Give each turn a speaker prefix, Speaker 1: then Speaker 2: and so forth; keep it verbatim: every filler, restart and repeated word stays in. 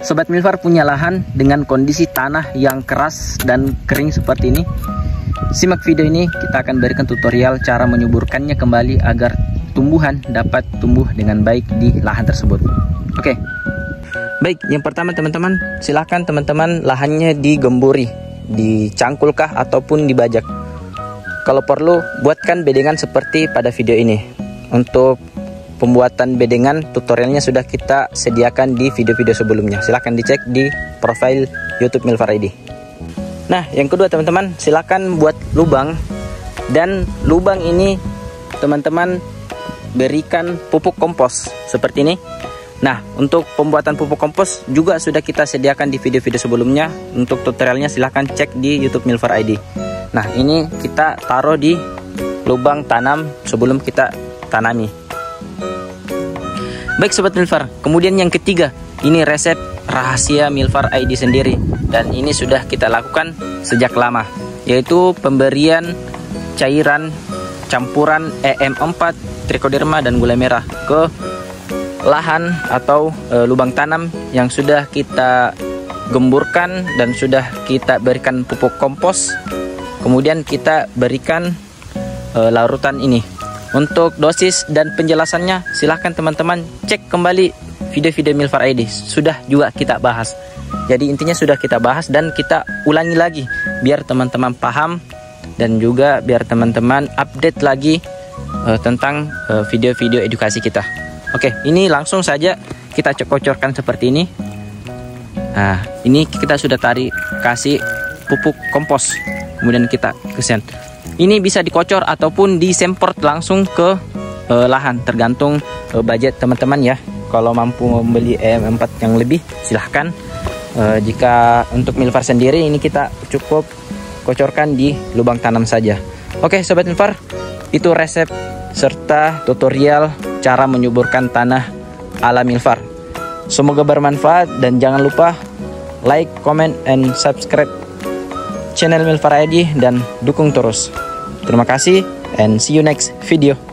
Speaker 1: Sobat Milfar punya lahan dengan kondisi tanah yang keras dan kering seperti ini. Simak video ini, kita akan berikan tutorial cara menyuburkannya kembali agar tumbuhan dapat tumbuh dengan baik di lahan tersebut. Oke. Baik, yang pertama teman-teman, silakan teman-teman lahannya digemburi, dicangkulkah ataupun dibajak. Kalau perlu, buatkan bedengan seperti pada video ini. Untuk pembuatan bedengan tutorialnya sudah kita sediakan di video-video sebelumnya. Silahkan dicek di profil YouTube Milfar I D. Nah, yang kedua teman-teman, silakan buat lubang, dan lubang ini teman-teman berikan pupuk kompos seperti ini. Nah, untuk pembuatan pupuk kompos juga sudah kita sediakan di video-video sebelumnya. Untuk tutorialnya silahkan cek di YouTube Milfar I D. Nah, ini kita taruh di lubang tanam sebelum kita tanami. Baik Sobat Milfar, kemudian yang ketiga, ini resep rahasia Milfar I D sendiri, dan ini sudah kita lakukan sejak lama, yaitu pemberian cairan campuran E M empat, trichoderma dan gula merah ke lahan atau e, lubang tanam yang sudah kita gemburkan dan sudah kita berikan pupuk kompos. Kemudian kita berikan e, larutan ini. Untuk dosis dan penjelasannya silahkan teman-teman cek kembali video-video Milfar I D, sudah juga kita bahas. Jadi intinya sudah kita bahas dan kita ulangi lagi biar teman-teman paham dan juga biar teman-teman update lagi uh, tentang video-video uh, edukasi kita. Oke, ini langsung saja kita kocorkan seperti ini. Nah, ini kita sudah tarik kasih pupuk kompos, kemudian kita kesen. Ini bisa dikocor ataupun disemprot langsung ke uh, lahan, tergantung uh, budget teman-teman ya. Kalau mampu membeli E M empat yang lebih silahkan. Uh, jika untuk Milfar sendiri ini kita cukup kocorkan di lubang tanam saja. Oke Sobat Milfar, itu resep serta tutorial cara menyuburkan tanah ala Milfar. Semoga bermanfaat dan jangan lupa like, comment, and subscribe channel Milfar I D dan dukung terus. Terima kasih and see you next video.